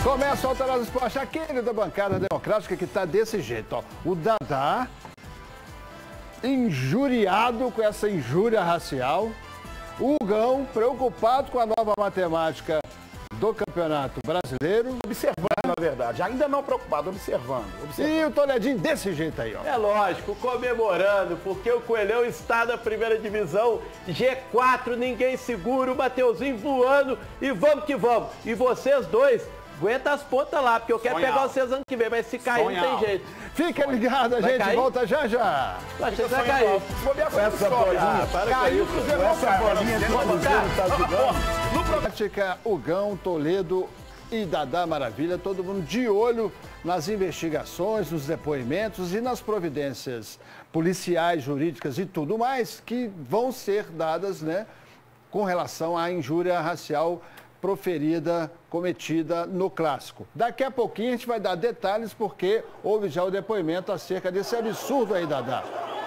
Começa o Alterado Esporte, aquele da bancada democrática que está desse jeito, ó. O Dadá, injuriado com essa injúria racial. O Hugão, preocupado com a nova matemática do Campeonato Brasileiro. Observando, na verdade. Ainda não preocupado, observando. E o Toledinho desse jeito aí, ó. É lógico, comemorando, porque o Coelhão está na primeira divisão, G4, ninguém segura, o Mateuzinho voando e vamos que vamos. E vocês dois, aguenta as pontas lá, porque eu quero pegar vocês ano que vem, mas se cair não tem jeito. Fica ligado, a gente cair? Volta já já. Acho que vai cair. Essa bolinha, Caiu, essa bolinha de Cruzeiro tá jogando. Prática, Hugão, Toledo e Dadá Maravilha, todo mundo de olho nas investigações, nos depoimentos e nas providências policiais, jurídicas e tudo mais que vão ser dadas, né, com relação à injúria racial proferida, cometida no Clássico. Daqui a pouquinho a gente vai dar detalhes porque houve já o depoimento acerca desse absurdo aí, Dadá.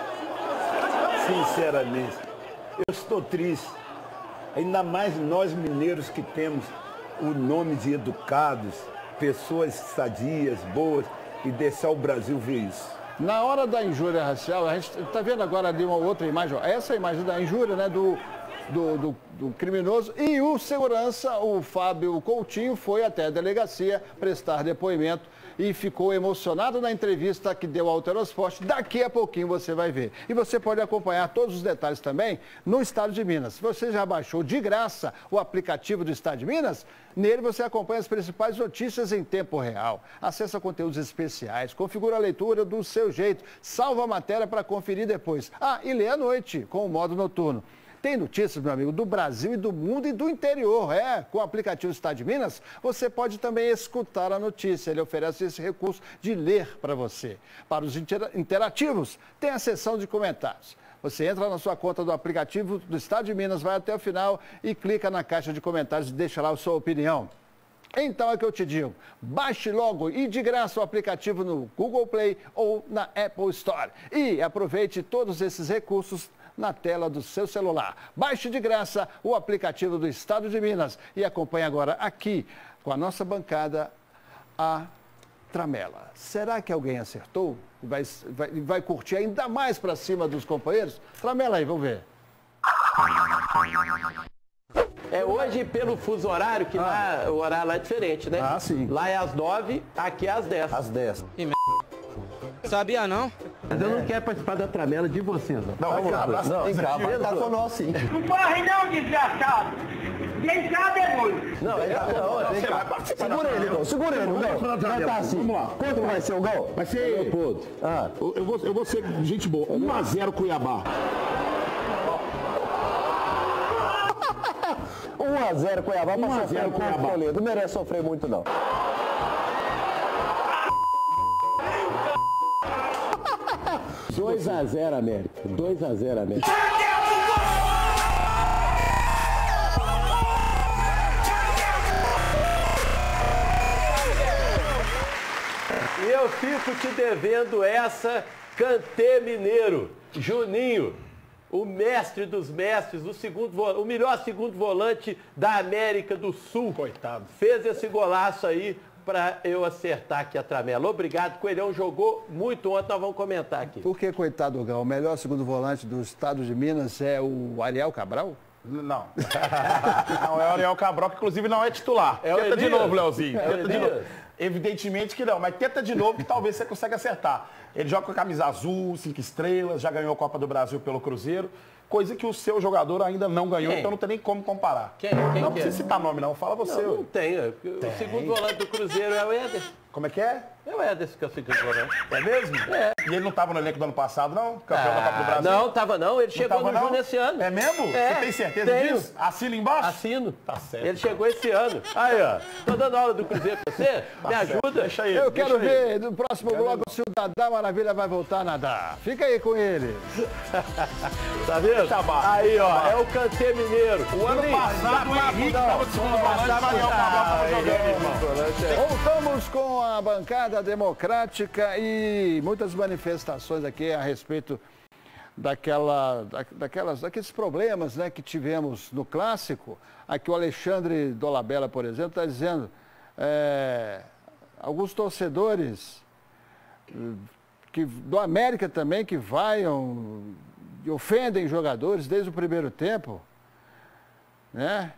Sinceramente, eu estou triste. Ainda mais nós mineiros que temos o nome de educados, pessoas sadias, boas, e deixar o Brasil ver isso. Na hora da injúria racial, a gente está vendo agora ali uma outra imagem, ó. Essa imagem da injúria, né, do criminoso, e o segurança, o Fábio Coutinho, foi até a delegacia prestar depoimento e ficou emocionado na entrevista que deu ao Alterosport. Daqui a pouquinho você vai ver. E você pode acompanhar todos os detalhes também no Estado de Minas. Se você já baixou de graça o aplicativo do Estado de Minas, nele você acompanha as principais notícias em tempo real. Acessa conteúdos especiais, configura a leitura do seu jeito, salva a matéria para conferir depois. Ah, e lê à noite com o modo noturno. Tem notícias, meu amigo, do Brasil e do mundo e do interior. Com o aplicativo Estado de Minas, você pode também escutar a notícia. Ele oferece esse recurso de ler para você. Para os interativos, tem a seção de comentários. Você entra na sua conta do aplicativo do Estado de Minas, vai até o final e clica na caixa de comentários e deixa lá a sua opinião. Então é que eu te digo, baixe logo e de graça o aplicativo no Google Play ou na Apple Store. E aproveite todos esses recursos na tela do seu celular. Baixe de graça o aplicativo do Estado de Minas e acompanhe agora aqui com a nossa bancada a Tramela. Será que alguém acertou? Vai curtir ainda mais para cima dos companheiros? Tramela aí, vamos ver. É hoje pelo fuso horário, que lá, o horário lá é diferente, né? Ah, sim. Lá é às 9, aqui é às 10. Às 10. Sabia não? Mas eu não quero participar da tramela de vocês, ó. Não, vem cá, tá com nós sim. Não corre não, desgraçado! Quem sabe é muito! Não, você vai participar. Segura ele, Gol. Segura ele, Gol. Vai estar assim. Vamos lá. Quanto vai ser o Gol? Vai ser... Eu vou ser gente boa. 1-0 Cuiabá. 1-0 Cuiabá. 1-0 Cuiabá. Não merece sofrer muito, não. 2-0 América. 2-0 América. E eu fico te devendo essa, Kanté Mineiro, Juninho, o mestre dos mestres, o melhor segundo volante da América do Sul. Coitado. Fez esse golaço aí para eu acertar aqui a tramela. Obrigado, Coelhão jogou muito ontem, nós vamos comentar aqui. Por que, coitado, Gão? O melhor segundo volante do Estado de Minas é o Ariel Cabral? Não. Não, é o Ariel Cabral, que inclusive não é titular. Tenta de novo, Leozinho. Tenta de novo. Evidentemente que não, mas tenta de novo que talvez você consiga acertar. Ele joga com a camisa azul, 5 estrelas, já ganhou a Copa do Brasil pelo Cruzeiro, coisa que o seu jogador ainda não ganhou, então não tem nem como comparar. Quem não que precisa citar nome, não. Fala você. Não tem. O segundo volante do Cruzeiro é o Éder. Como é que é? É o Éder que é o segundo volante. É mesmo? É. E ele não estava no elenco do ano passado, não? Campeão da Copa do Brasil? Não, tava não. Ele chegou no Júnior esse ano. É mesmo? É. Você tem certeza disso? Assina embaixo? Assino. Tá certo. Ele chegou esse ano. Aí, ó. Tô dando aula do Cruzeiro pra você. Me ajuda. Deixa aí. Eu quero ver no próximo bloco se o Dadá Maravilha vai voltar a nadar. Fica aí com ele. Tá vendo? Aí, ó. É o Kanté Mineiro. O ano passado o Henrique estava de segundo volante, mas o Cabral estava jogando. Voltamos com a bancada democrática e muitas manifestações aqui a respeito daqueles problemas, né, que tivemos no Clássico. Aqui o Alexandre Dolabella, por exemplo, está dizendo alguns torcedores do América também, que vaiam e ofendem jogadores desde o primeiro tempo, né?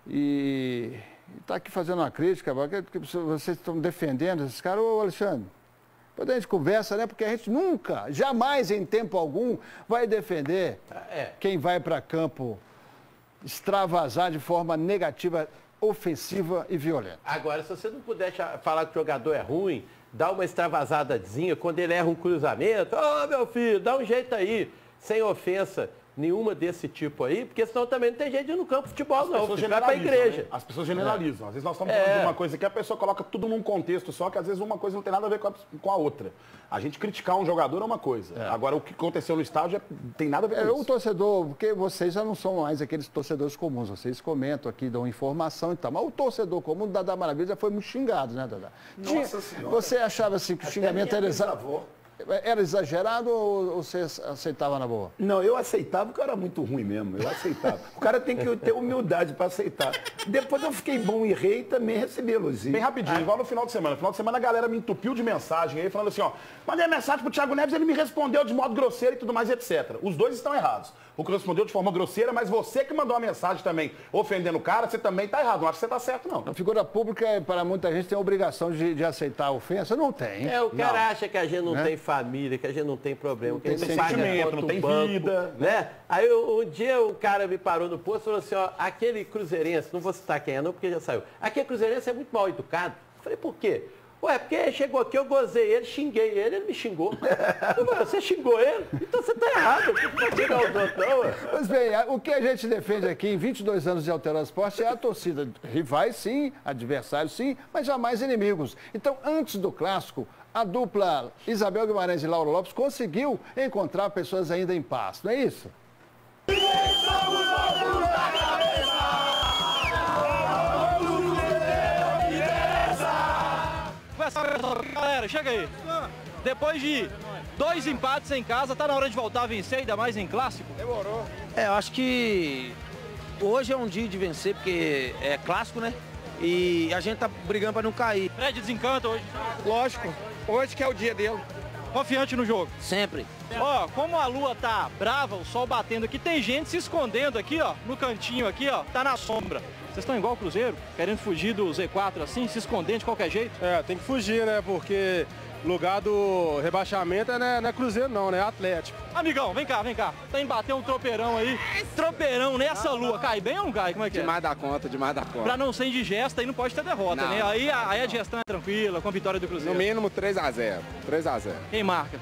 E está aqui fazendo uma crítica, porque vocês estão defendendo esses caras. Ô, Alexandre, depois a gente conversa, né? Porque a gente nunca, jamais em tempo algum, vai defender quem vai para campo extravasar de forma negativa, ofensiva e violenta. Agora, se você não puder falar que o jogador é ruim, dá uma extravasadazinha, quando ele erra um cruzamento, meu filho, dá um jeito aí, sem ofensa nenhuma desse tipo aí, porque senão também não tem jeito de ir no campo de futebol, não. Você vai pra igreja. Né? As pessoas generalizam. Às vezes nós estamos falando de uma coisa que a pessoa coloca tudo num contexto só, que às vezes uma coisa não tem nada a ver com a outra. A gente criticar um jogador é uma coisa. Agora, o que aconteceu no estádio tem nada a ver com isso. O torcedor, porque vocês já não são mais aqueles torcedores comuns, vocês comentam aqui, dão informação e tal, mas o torcedor comum do Dadá Maravilha já foi muito xingado, né, Dadá? Nossa Senhora. Você achava assim que o xingamento era exagerado ou você aceitava na boa? Não, eu aceitava porque eu era muito ruim mesmo, eu aceitava. O cara tem que ter humildade para aceitar. Depois eu fiquei bom e rei e também recebi elogio. Bem rapidinho, igual no final de semana. No final de semana a galera me entupiu de mensagem aí, falando assim, ó, mandei mensagem pro Thiago Neves, ele me respondeu de modo grosseiro e tudo mais, etc. Os dois estão errados. O que respondeu de forma grosseira, mas você que mandou uma mensagem também ofendendo o cara, você também tá errado. Não acho que você tá certo, não. A figura pública, para muita gente, tem a obrigação de aceitar a ofensa. Não tem. O cara acha que a gente não tem família, que a gente não tem problema, que a gente não tem sentimento, não tem vida. Né? Aí um dia o cara me parou no posto e falou assim, ó, aquele cruzeirense, não vou citar quem é não, porque já saiu. Aquele cruzeirense é muito mal educado. Eu falei, por quê? Ué, porque chegou aqui, eu gozei ele, xinguei ele, ele me xingou. Você xingou ele? Então você tá errado. Pois bem, o que a gente defende aqui em 22 anos de Alterando Esporte é a torcida. Rivais, sim, adversários, sim, mas jamais inimigos. Então, antes do clássico, a dupla Isabel Guimarães e Lauro Lopes conseguiu encontrar pessoas ainda em paz, não é isso? Galera, chega aí. Depois de 2 empates em casa, tá na hora de voltar a vencer, ainda mais em clássico? Demorou. Eu acho que hoje é um dia de vencer, porque é clássico, né? E a gente tá brigando pra não cair. Fred desencanta hoje? Lógico. Hoje que é o dia dele. Confiante no jogo? Sempre. Ó, como a lua tá brava, o sol batendo aqui, tem gente se escondendo aqui, ó, no cantinho aqui, ó, tá na sombra. Vocês estão igual o Cruzeiro, querendo fugir do Z4 assim, se escondendo de qualquer jeito? Tem que fugir, né? Porque lugar do rebaixamento não é Cruzeiro não, né? É Atlético. Amigão, vem cá, vem cá. Tem que bater um tropeirão aí. Tropeirão nessa lua. Cai bem ou não cai? Como é que é? Demais da conta, demais da conta. Pra não ser indigesta, aí não pode ter derrota, né? Aí a digestão é tranquila, com a vitória do Cruzeiro. No mínimo 3-0. 3-0. Quem marca?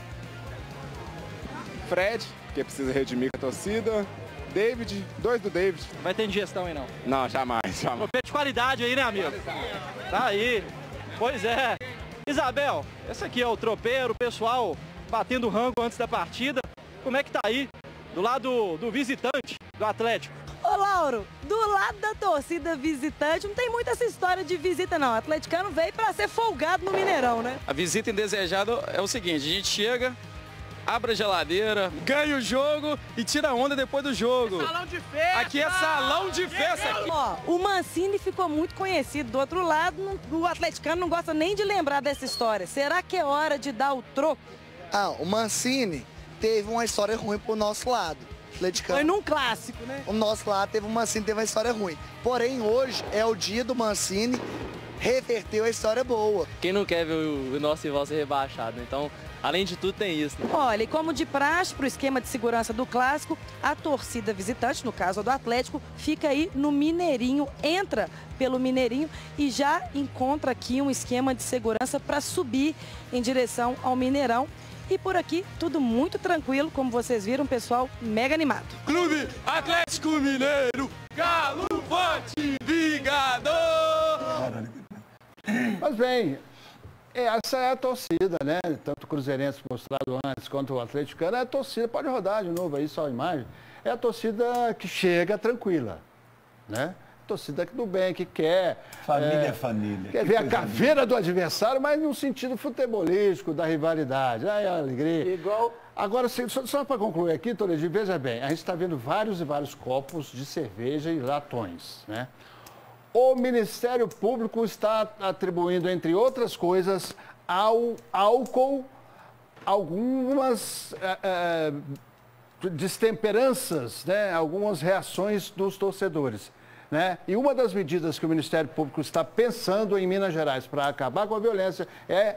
Fred, que precisa redimir com a torcida. David, 2 do David. Vai ter indigestão aí não? Não, jamais. Tropeiro de qualidade aí, né, amigo? Tá aí. Pois é. Isabel, esse aqui é o tropeiro, o pessoal batendo rango antes da partida. Como é que tá aí, do lado do visitante do Atlético? Ô, Lauro, do lado da torcida visitante, não tem muito essa história de visita, não. O atleticano veio pra ser folgado no Mineirão, né? A visita indesejada é o seguinte, a gente chega, abre a geladeira, ganha o jogo e tira onda depois do jogo. É salão de festa! Aqui é salão de festa! Ó, o Mancini ficou muito conhecido do outro lado, o atleticano não gosta nem de lembrar dessa história. Será que é hora de dar o troco? O Mancini teve uma história ruim pro nosso lado. Atleticano. Foi num clássico, né? O nosso lado o Mancini teve uma história ruim. Porém, hoje é o dia do Mancini reverter a história boa. Quem não quer ver o nosso rival ser rebaixado? Então, além de tudo, tem isso, né? Olha, e como de praxe, para o esquema de segurança do clássico, a torcida visitante, no caso do Atlético, fica aí no Mineirinho, entra pelo Mineirinho e já encontra aqui um esquema de segurança para subir em direção ao Mineirão. E por aqui, tudo muito tranquilo, como vocês viram, pessoal mega animado. Clube Atlético Mineiro, Galo Forte Vingador! Mas bem, essa é a torcida, né? Tanto o Cruzeirense mostrado antes quanto o atleticano, é a torcida, pode rodar de novo aí só a imagem, é a torcida que chega tranquila, né? Torcida do bem, que quer... Família é família. Quer ver a caveira do adversário, mas no sentido futebolístico, da rivalidade. Ai, a alegria. Igual... Agora, só para concluir aqui, Toledo, veja bem, a gente está vendo vários e vários copos de cerveja e latões, né? O Ministério Público está atribuindo, entre outras coisas, ao álcool algumas destemperanças, né? Algumas reações dos torcedores. Né? E uma das medidas que o Ministério Público está pensando em Minas Gerais para acabar com a violência é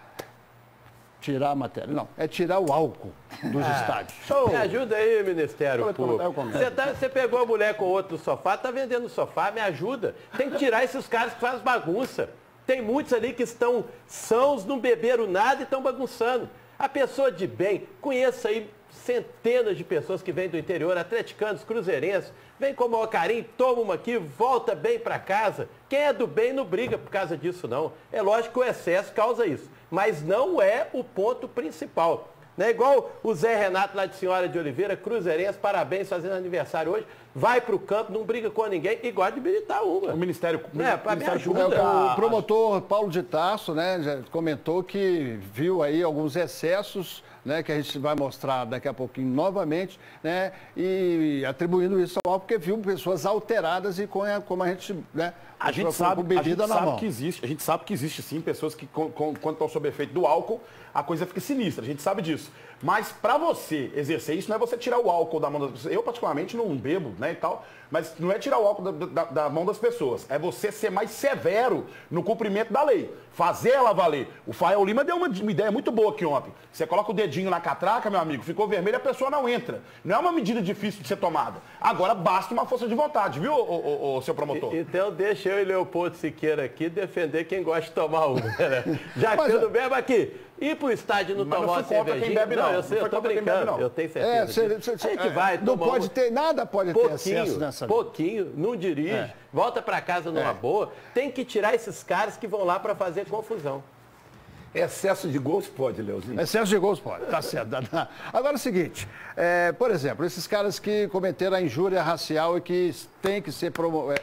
tirar a matéria. Não, é tirar o álcool dos estádios. Me ajuda aí, Ministério Público. Você pegou a mulher com outro no sofá, tá vendendo sofá, me ajuda. Tem que tirar esses caras que fazem bagunça. Tem muitos ali que estão sãos, não beberam nada e estão bagunçando. A pessoa de bem, conheço aí centenas de pessoas que vêm do interior, atleticanos, cruzeirenses, vem com o maior carinho, toma uma aqui, volta bem para casa. Quem é do bem não briga por causa disso, não. É lógico que o excesso causa isso, mas não é o ponto principal. Não é igual o Zé Renato lá de Senhora de Oliveira, cruzeirense, parabéns, fazendo aniversário hoje, vai para o campo, não briga com ninguém e gosta de habilitar uma. O Ministério me ajuda. O promotor Paulo de Tarso, né, já comentou que viu aí alguns excessos, né, que a gente vai mostrar daqui a pouquinho novamente, né, e atribuindo isso ao álcool, porque viu pessoas alteradas e como a gente, né, a gente sabe que existe sim pessoas que quando estão sob efeito do álcool, a coisa fica sinistra, a gente sabe disso. Mas para você exercer isso, não é você tirar o álcool da mão das pessoas. Eu, particularmente, não bebo, né, e tal, mas não é tirar o álcool da mão das pessoas. É você ser mais severo no cumprimento da lei. Fazer ela valer. O Fael Lima deu uma ideia muito boa aqui ontem. Você coloca o dedinho na catraca, meu amigo, ficou vermelho, a pessoa não entra. Não é uma medida difícil de ser tomada. Agora basta uma força de vontade, viu, o seu promotor? Então deixa eu e Leopoldo Siqueira aqui defender quem gosta de tomar uma, né? Já que eu não bebo aqui. Ir pro estádio não tomar uma cervejinha. Quem bebe, não. Eu sei, eu tô brincando. Eu tenho certeza. A gente vai não pode ter, nada pode ter excesso nessa. Pouquinho, não dirige, volta para casa numa boa. Tem que tirar esses caras que vão lá para fazer confusão. Excesso de gols pode, Leozinho? Excesso de gols pode, tá certo. Agora é o seguinte, por exemplo, esses caras que cometeram a injúria racial e que têm que ser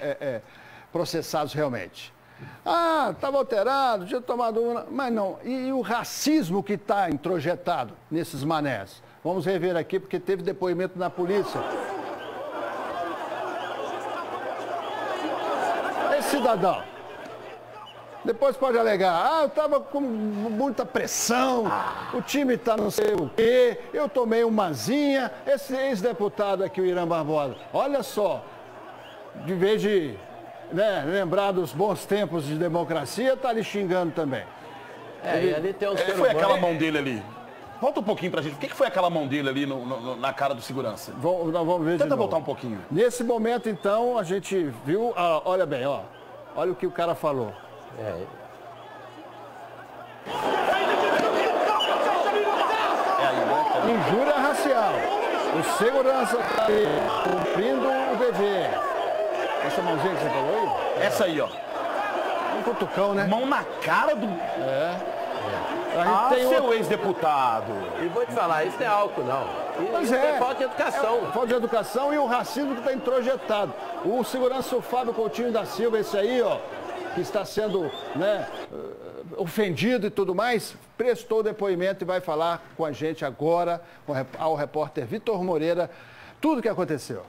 processados realmente. Ah, estava alterado, tinha tomado uma... Mas não, e o racismo que está introjetado nesses manés? Vamos rever aqui, porque teve depoimento na polícia. Esse cidadão, depois pode alegar, eu estava com muita pressão, o time está não sei o quê, eu tomei umazinha, esse ex-deputado aqui, o Irã Barbosa, olha só, de vez de... né, lembrar dos bons tempos de democracia, tá ali xingando também. E ali tem um ser humano. Foi aquela mão dele ali. Volta um pouquinho pra gente. O que foi aquela mão dele ali na cara do segurança? Nós vamos ver. Tenta voltar um pouquinho. Nesse momento, então, a gente viu... olha bem, ó. Olha o que o cara falou. Injúria racial. O segurança está aí, cumprindo o dever. Essa mãozinha que você falou aí? Essa aí, ó. Um cutucão, né? Mão na cara do... Tem seu ex-deputado. E vou te falar, isso não é álcool, não. Mas é falta de educação. Falta de educação e o racismo que está introjetado. O segurança, o Fábio Coutinho da Silva, esse aí, ó, que está sendo, né, ofendido e tudo mais, prestou depoimento e vai falar com a gente agora, ao repórter Vitor Moreira, tudo o que aconteceu.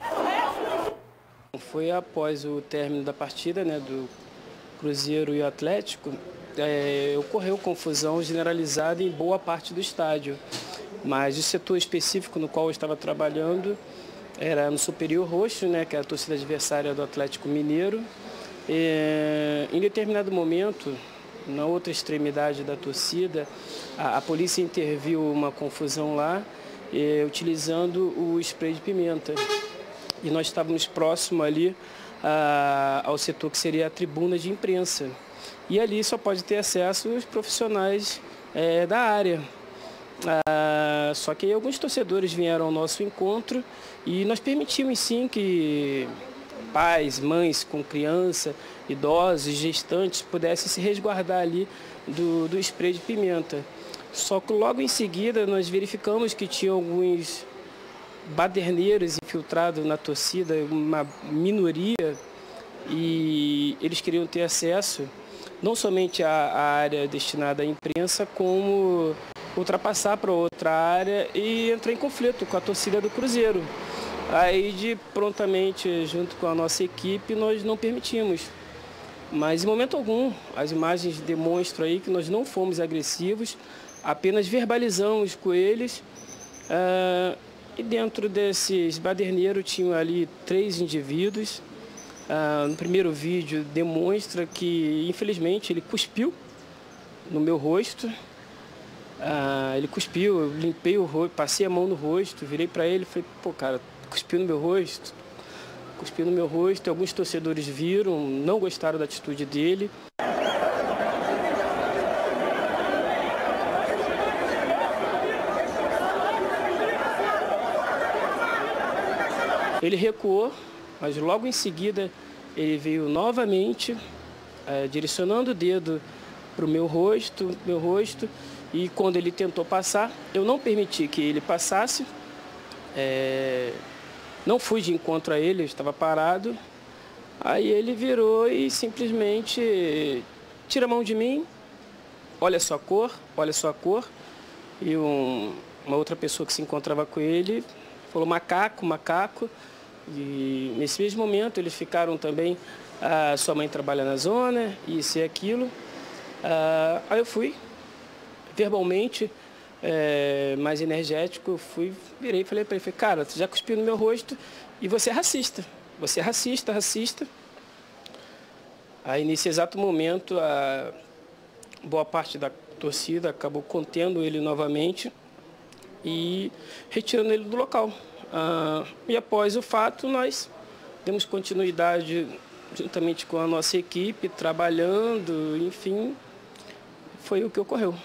Foi após o término da partida, né, do Cruzeiro e o Atlético, ocorreu confusão generalizada em boa parte do estádio. Mas o setor específico no qual eu estava trabalhando era no Superior Roxo, né, que é a torcida adversária do Atlético Mineiro. Em determinado momento, na outra extremidade da torcida, a polícia interviu uma confusão lá, utilizando o spray de pimenta. E nós estávamos próximos ali ao setor que seria a tribuna de imprensa. E ali só pode ter acesso os profissionais da área. Só que aí alguns torcedores vieram ao nosso encontro e nós permitimos sim que pais, mães com criança, idosos, gestantes pudessem se resguardar ali do spray de pimenta. Só que logo em seguida nós verificamos que tinha alguns baderneiros infiltrados na torcida, uma minoria, e eles queriam ter acesso não somente à área destinada à imprensa, como ultrapassar para outra área e entrar em conflito com a torcida do Cruzeiro. Aí, prontamente, junto com a nossa equipe, nós não permitimos. Mas, em momento algum, as imagens demonstram aí que nós não fomos agressivos, apenas verbalizamos com eles. E dentro desses baderneiros tinham ali 3 indivíduos. No primeiro vídeo demonstra que, infelizmente, ele cuspiu no meu rosto. Ele cuspiu, eu limpei o rosto, passei a mão no rosto, virei para ele e falei, pô, cara, cuspiu no meu rosto. Cuspiu no meu rosto, alguns torcedores viram, não gostaram da atitude dele. Ele recuou, mas logo em seguida ele veio novamente, direcionando o dedo para o meu rosto, e quando ele tentou passar, eu não permiti que ele passasse, não fui de encontro a ele, eu estava parado, aí ele virou e simplesmente tira a mão de mim, olha só a cor, e uma outra pessoa que se encontrava com ele falou macaco, macaco. E nesse mesmo momento eles ficaram também, sua mãe trabalha na zona, isso e aquilo. Aí eu fui, verbalmente, mais energético, eu virei e falei para ele, cara, você já cuspiu no meu rosto e você é racista. Você é racista. Aí nesse exato momento, boa parte da torcida acabou contendo ele novamente e retirando ele do local. E após o fato, nós demos continuidade juntamente com a nossa equipe, trabalhando, enfim, foi o que ocorreu.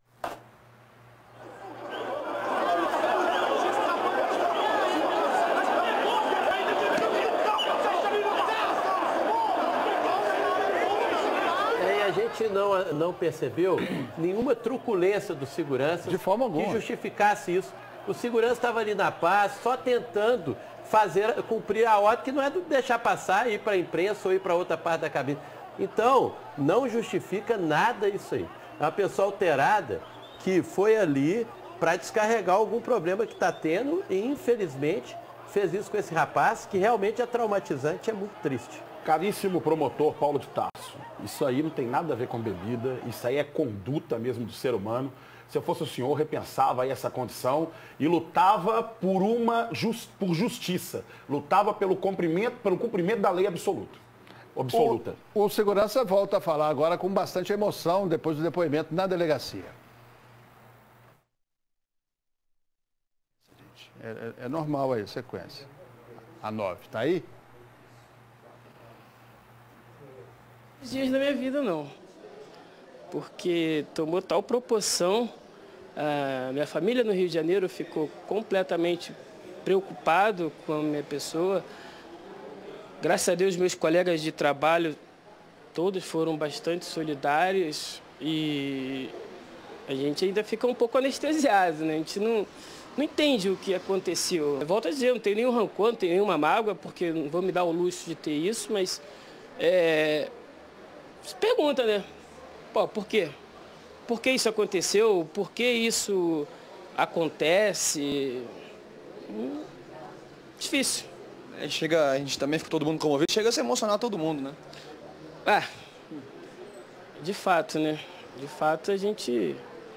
A gente não percebeu nenhuma truculência do segurança de forma alguma que justificasse isso. O segurança estava ali na paz, só tentando cumprir a ordem, que não é deixar passar, ir para a imprensa ou ir para outra parte da cabine. Então, não justifica nada isso aí. É uma pessoa alterada que foi ali para descarregar algum problema que está tendo e, infelizmente, fez isso com esse rapaz, que realmente é traumatizante e é muito triste. Caríssimo promotor Paulo de Tarso, isso aí não tem nada a ver com bebida, isso aí é conduta mesmo do ser humano. Se eu fosse o senhor, repensava aí essa condição e lutava por justiça, lutava pelo cumprimento da lei absoluta. O segurança volta a falar agora com bastante emoção depois do depoimento na delegacia. É normal aí a sequência. A 9, tá aí? Os dias da minha vida não, porque tomou tal proporção, minha família no Rio de Janeiro ficou completamente preocupado com a minha pessoa. Graças a Deus, meus colegas de trabalho, todos foram bastante solidários e a gente ainda fica um pouco anestesiado, né? A gente não entende o que aconteceu. Eu volto a dizer, não tenho nenhum rancor, não tenho nenhuma mágoa, porque não vou me dar o luxo de ter isso, mas se pergunta, né? Pô, por quê? Por que isso aconteceu? Por que isso acontece? Difícil. A gente também fica todo mundo comovido, chega a se emocionar todo mundo, né? De fato, né? De fato, a gente...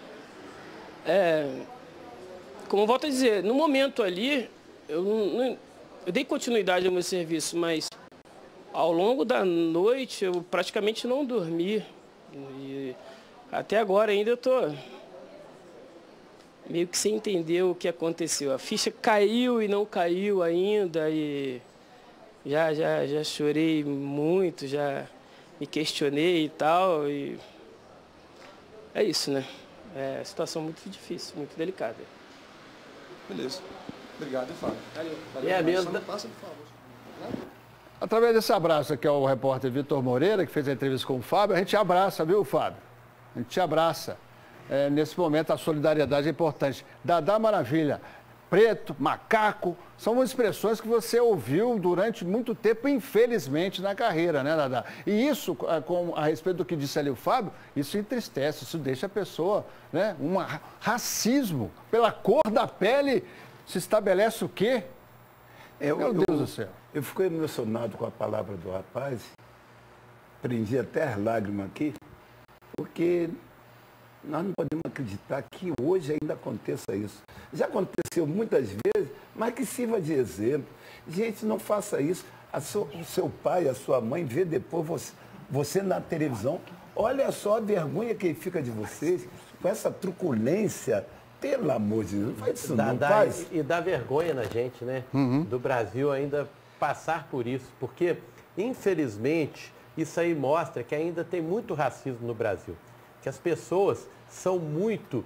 como eu volto a dizer, no momento ali, eu dei continuidade ao meu serviço, mas ao longo da noite eu praticamente não dormi. E até agora ainda eu estou meio que sem entender o que aconteceu. A ficha caiu e não caiu ainda e já chorei muito, já me questionei e tal. E é isso, né? É uma situação muito difícil, muito delicada. Beleza. Obrigado, Fábio. Valeu. Mesmo. Passa, por favor. Através desse abraço aqui ao repórter Vitor Moreira, que fez a entrevista com o Fábio, a gente abraça, viu, Fábio? A gente abraça. Nesse momento, a solidariedade é importante. Dadá Maravilha, preto, macaco, são expressões que você ouviu durante muito tempo, infelizmente, na carreira, né, Dadá? E isso, a respeito do que disse ali o Fábio, isso entristece, isso deixa a pessoa, né, um racismo pela cor da pele, se estabelece o quê? Meu Deus do céu. Eu fico emocionado com a palavra do rapaz, prendi até as lágrimas aqui, porque nós não podemos acreditar que hoje ainda aconteça isso. Já aconteceu muitas vezes, mas que sirva de exemplo. Gente, não faça isso. O seu pai, a sua mãe vê depois você na televisão. Olha só a vergonha que fica de vocês, com essa truculência. Pelo amor de Deus, não faz isso não, faz. E dá vergonha na gente, né? Do Brasil ainda passar por isso. Porque, infelizmente, isso aí mostra que ainda tem muito racismo no Brasil. Que as pessoas são muito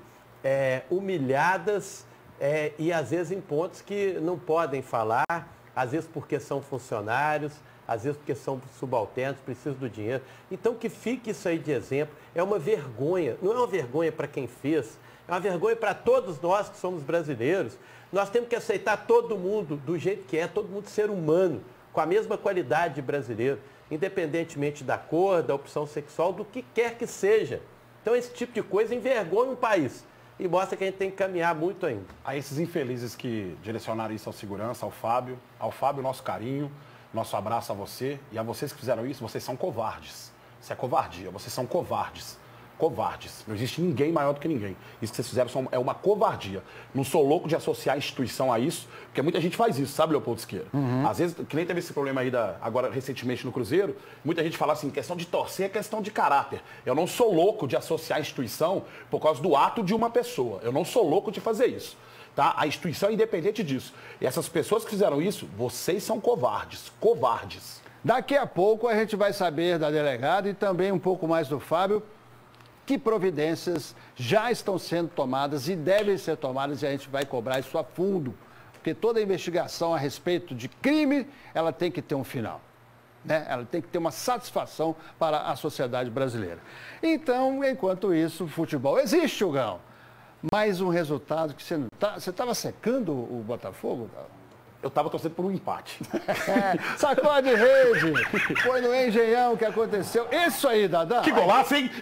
humilhadas e às vezes em pontos que não podem falar, às vezes porque são funcionários, às vezes porque são subalternos, precisam do dinheiro. Então que fique isso aí de exemplo. É uma vergonha, não é uma vergonha para quem fez, é uma vergonha para todos nós que somos brasileiros. Nós temos que aceitar todo mundo do jeito que é, todo mundo ser humano, com a mesma qualidade de brasileiro, independentemente da cor, da opção sexual, do que quer que seja. Então esse tipo de coisa envergonha um país e mostra que a gente tem que caminhar muito ainda. A esses infelizes que direcionaram isso ao segurança, ao Fábio, nosso carinho, nosso abraço a você e a vocês que fizeram isso, vocês são covardes. Isso é covardia, vocês são covardes. Covardes. Não existe ninguém maior do que ninguém. Isso que vocês fizeram é uma covardia. Não sou louco de associar a instituição a isso, porque muita gente faz isso, sabe, Leopoldo Siqueira? Às vezes, que nem teve esse problema aí agora recentemente no Cruzeiro, muita gente fala assim, questão de torcer é questão de caráter. Eu não sou louco de associar a instituição por causa do ato de uma pessoa. Eu não sou louco de fazer isso. Tá? A instituição é independente disso. E essas pessoas que fizeram isso, vocês são covardes. Covardes. Daqui a pouco a gente vai saber da delegada e também um pouco mais do Fábio, que providências já estão sendo tomadas e devem ser tomadas e a gente vai cobrar isso a fundo. Porque toda investigação a respeito de crime, ela tem que ter um final. Né? Ela tem que ter uma satisfação para a sociedade brasileira. Então, enquanto isso, o futebol existe, Hugão. Mais um resultado que você não tá... Você estava secando o Botafogo, cara? Eu estava torcendo por um empate. Sacode rede. Foi no Engenhão que aconteceu. Isso aí, Dadá. Que golaço, hein?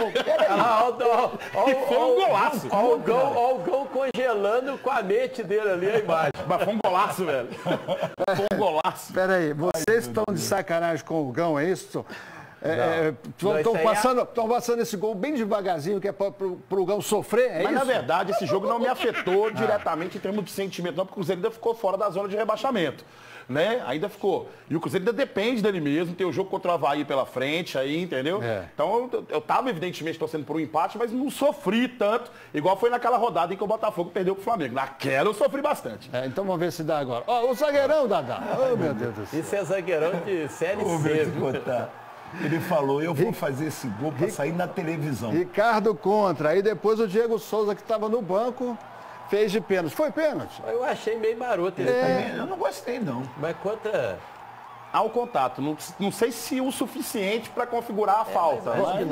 Olha foi um golaço. Olha o Gol congelando com a mente dele ali, a imagem. Mas foi um golaço, velho. Foi um golaço. Peraí, vocês estão de sacanagem com o Gão, é isso? Estão passando esse gol bem devagarzinho, que é para o Gão sofrer, é Mas, isso? na verdade, esse jogo não me afetou diretamente em termos de sentimento, não, porque o Cruzeiro ainda ficou fora da zona de rebaixamento. Né? Ainda ficou. E o Cruzeiro ainda depende dele mesmo, tem o jogo contra o Avaí pela frente aí, entendeu? Então, eu estava evidentemente torcendo por um empate, mas não sofri tanto, igual foi naquela rodada em que o Botafogo perdeu pro Flamengo. Naquela eu sofri bastante. Então vamos ver se dá agora. Ó, o zagueirão, Dadá. Oh, meu Deus do céu. Isso é zagueirão de Série C. Ele falou, eu vou fazer esse gol para sair na televisão. Ricardo contra. Aí depois o Diego Souza, que estava no banco, fez de pênalti. Foi pênalti? Eu achei meio maroto esse também. Eu não gostei, não. Mas contra... Há o contato. Não sei se o suficiente para configurar a falta.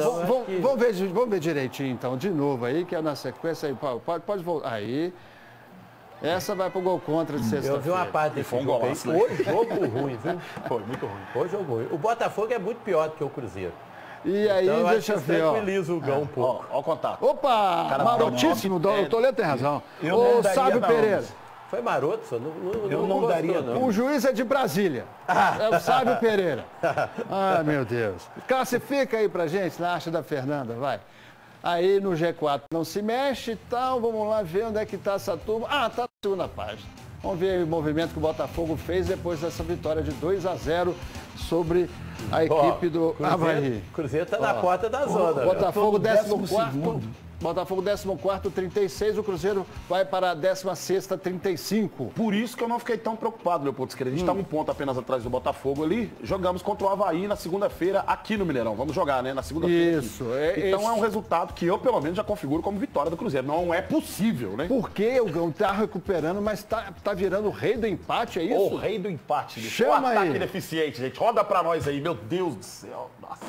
Vamos ver direitinho, então, de novo aí, que é na sequência aí. Pode voltar. Aí... Essa vai pro gol contra de sexta-feira. Eu vi uma parte desse jogo aí. Jogo ruim, viu? Foi muito ruim. Foi jogo ruim. O Botafogo é muito pior do que o Cruzeiro. E aí, então, deixa eu ver, tranquiliza o Gão um pouco. Ó o contato. Opa! Marotíssimo, o Toledo tem razão. O Sábio Pereira. Foi maroto, senhor. Eu não daria. O juiz é de Brasília. É o Sábio Pereira. Ai, meu Deus. Classifica aí pra gente, na arte da Fernanda, vai. Aí no G4 não se mexe e tal, vamos lá ver onde é que está essa turma. Tá na segunda página. Vamos ver o movimento que o Botafogo fez depois dessa vitória de 2-0 sobre a equipe do Avaí. Cruzeiro está na porta da zona. Botafogo 14º. Botafogo 14º, 36, o Cruzeiro vai para a 16ª, 35. Por isso que eu não fiquei tão preocupado, Leopoldo Siqueira. A gente está um ponto apenas atrás do Botafogo ali. Jogamos contra o Avaí na segunda-feira aqui no Mineirão. Vamos jogar, né? Na segunda-feira. Isso. Então é um resultado que eu, pelo menos, já configuro como vitória do Cruzeiro. Não é possível, né? Porque o Gão tá recuperando, mas tá virando o rei do empate, é isso? O rei do empate. Chama aí. O ataque aí. deficiente, gente. Roda pra nós aí. Meu Deus do céu. Nossa.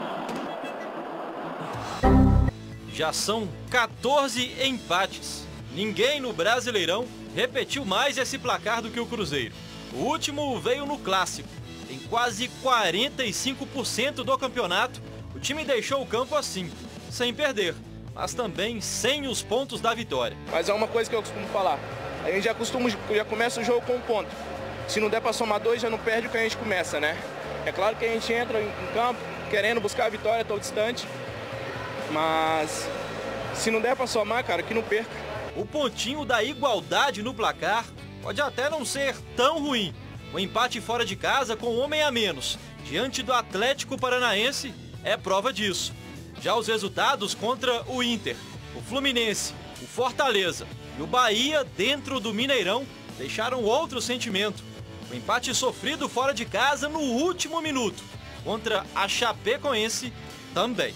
Já são 14 empates. Ninguém no Brasileirão repetiu mais esse placar do que o Cruzeiro. O último veio no Clássico. Em quase 45% do campeonato, o time deixou o campo assim, sem perder, mas também sem os pontos da vitória. Mas é uma coisa que eu costumo falar. A gente já começa o jogo com um ponto. Se não der para somar 2, já não perde o que a gente começa, né? É claro que a gente entra em campo querendo buscar a vitória, tô distante. Mas se não der para somar, cara, que não perca. O pontinho da igualdade no placar pode até não ser tão ruim. O empate fora de casa com um homem a menos, diante do Atlético Paranaense, é prova disso. Já os resultados contra o Inter, o Fluminense, o Fortaleza e o Bahia dentro do Mineirão deixaram outro sentimento. O empate sofrido fora de casa no último minuto, contra a Chapecoense também.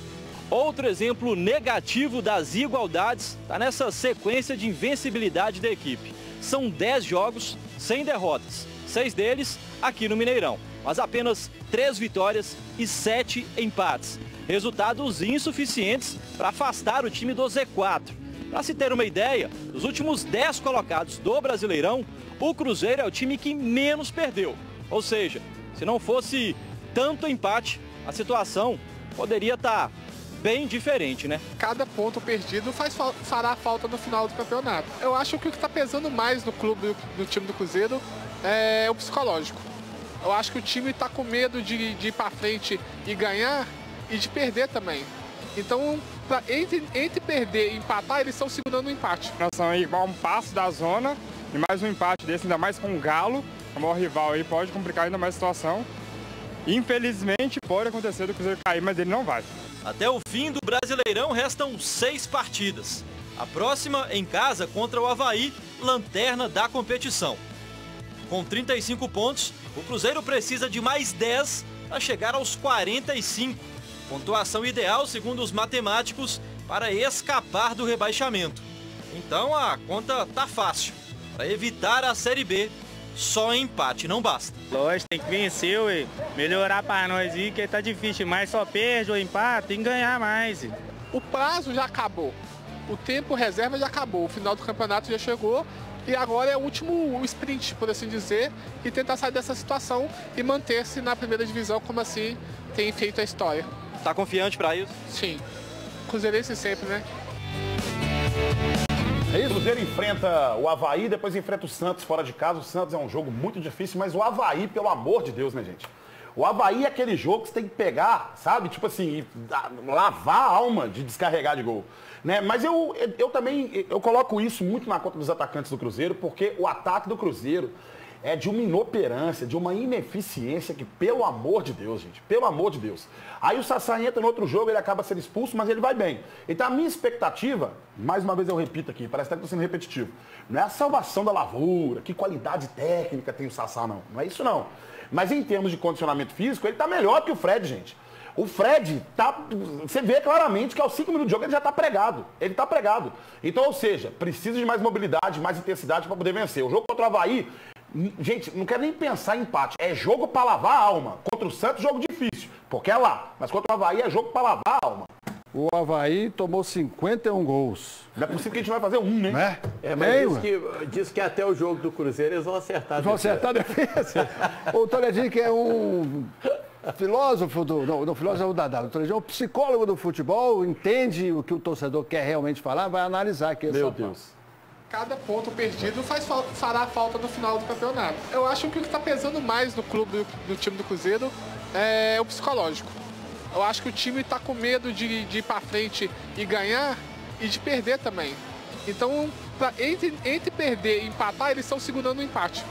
Outro exemplo negativo das igualdades está nessa sequência de invencibilidade da equipe. São 10 jogos sem derrotas, 6 deles aqui no Mineirão, mas apenas 3 vitórias e 7 empates. Resultados insuficientes para afastar o time do Z4. Para se ter uma ideia, dos últimos 10 colocados do Brasileirão, o Cruzeiro é o time que menos perdeu. Ou seja, se não fosse tanto empate, a situação poderia estar bem diferente, né? Cada ponto perdido fará falta no final do campeonato. Eu acho que o que está pesando mais no clube, do time do Cruzeiro, é o psicológico. Eu acho que o time está com medo de ir para frente e ganhar e de perder também. Então, entre perder e empatar, eles estão segurando o empate. Nós estamos igual um passo da zona e mais um empate desse, ainda mais com o Galo, o maior rival aí, pode complicar ainda mais a situação. Infelizmente, pode acontecer do Cruzeiro cair, mas ele não vai. Até o fim do Brasileirão restam 6 partidas. A próxima em casa contra o Avaí, lanterna da competição. Com 35 pontos, o Cruzeiro precisa de mais 10 para chegar aos 45. Pontuação ideal, segundo os matemáticos, para escapar do rebaixamento. Então a conta tá fácil. Para evitar a Série B, só empate não basta. Lógico, tem que vencer, ué. Melhorar para nós aí, que tá difícil, mas só perde ou empate, tem que ganhar mais. O prazo já acabou, o tempo reserva já acabou, o final do campeonato já chegou e agora é o último sprint, por assim dizer, e tentar sair dessa situação e manter-se na primeira divisão, como assim tem feito a história. Tá confiante para isso? Sim. Cruzeirense sempre, né? O Cruzeiro enfrenta o Avaí, depois enfrenta o Santos fora de casa. O Santos é um jogo muito difícil, mas o Avaí, pelo amor de Deus, né, gente? O Avaí é aquele jogo que você tem que pegar, sabe? Tipo assim, lavar a alma de descarregar de gol. Né? Mas eu também coloco isso muito na conta dos atacantes do Cruzeiro, porque o ataque do Cruzeiro é de uma inoperância, de uma ineficiência que, pelo amor de Deus, gente, pelo amor de Deus. Aí o Sassá entra no outro jogo, ele acaba sendo expulso, mas ele vai bem. Então a minha expectativa, mais uma vez eu repito aqui, parece até que estou sendo repetitivo, não é a salvação da lavoura, que qualidade técnica tem o Sassá, não. Não é isso, não. Mas em termos de condicionamento físico, ele está melhor que o Fred, gente. O Fred, você vê claramente que aos 5 minutos de jogo ele já está pregado. Ele está pregado. Então, ou seja, precisa de mais mobilidade, mais intensidade para poder vencer. O jogo contra o Avaí, gente, não quero nem pensar em empate. É jogo para lavar a alma. Contra o Santos, jogo difícil, porque é lá. Mas contra o Avaí é jogo para lavar a alma. O Avaí tomou 51 gols. Não é possível que a gente vai fazer um, né? Mas diz que até o jogo do Cruzeiro eles vão acertar. Eles vão acertar a defesa. O Toledinho, que é um filósofo filósofo o Toledinho é um psicólogo do futebol, entende o que o torcedor quer realmente falar, vai analisar aqui. Meu Deus. Cada ponto perdido fará falta no final do campeonato. Eu acho que o que está pesando mais no clube, do time do Cruzeiro, é o psicológico. Eu acho que o time está com medo de ir para frente e ganhar e de perder também. Então, entre perder e empatar, eles estão segurando o empate.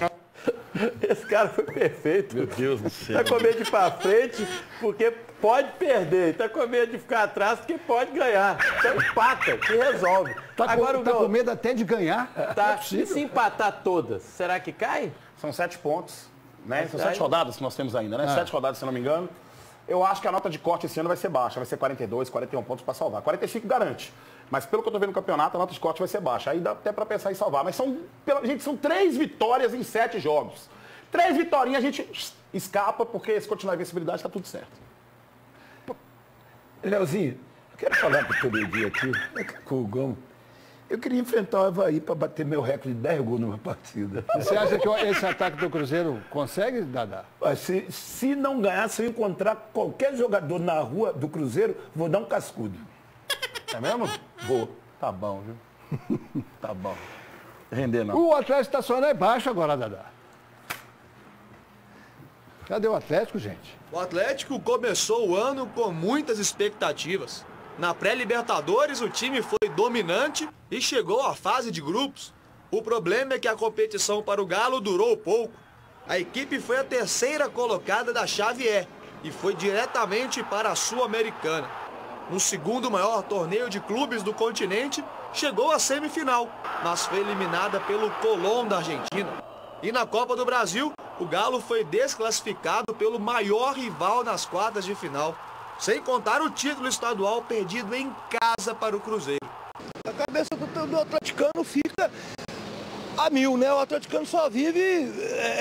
Esse cara foi perfeito. Meu Deus do céu. Tá com medo de ir pra frente porque pode perder. Tá com medo de ficar atrás porque pode ganhar. Então empata, que resolve. Tá com medo até de ganhar? Tá. E se empatar todas, será que cai? São 7 pontos. Né? São 7 rodadas que nós temos ainda, né? 7 rodadas, se não me engano. Eu acho que a nota de corte esse ano vai ser baixa. Vai ser 42, 41 pontos para salvar. 45 garante. Mas pelo que eu tô vendo no campeonato, a nota de corte vai ser baixa. Aí dá até para pensar em salvar. Mas são 3 vitórias em 7 jogos. 3 vitórias a gente escapa, porque se continuar a invencibilidade, está tudo certo. Leozinho, eu quero falar para todo dia aqui, com o Gão. Eu queria enfrentar o Avaí para bater meu recorde de 10 gols numa partida. Você acha que esse ataque do Cruzeiro consegue, Dadá? Se não ganhar, se eu encontrar qualquer jogador na rua do Cruzeiro, vou dar um cascudo. É mesmo? Vou. Tá bom, viu? Tá bom. Render não. O Atlético está só é baixo agora, Dadá. Cadê o Atlético, gente? O Atlético começou o ano com muitas expectativas. Na pré-Libertadores, o time foi dominante e chegou à fase de grupos. O problema é que a competição para o Galo durou pouco. A equipe foi a terceira colocada da chave E e foi diretamente para a Sul-Americana. No segundo maior torneio de clubes do continente, chegou à semifinal, mas foi eliminada pelo Colón da Argentina. E na Copa do Brasil, o Galo foi desclassificado pelo maior rival nas quartas de final. Sem contar o título estadual perdido em casa para o Cruzeiro. A cabeça do atleticano fica a mil, né? O atleticano só vive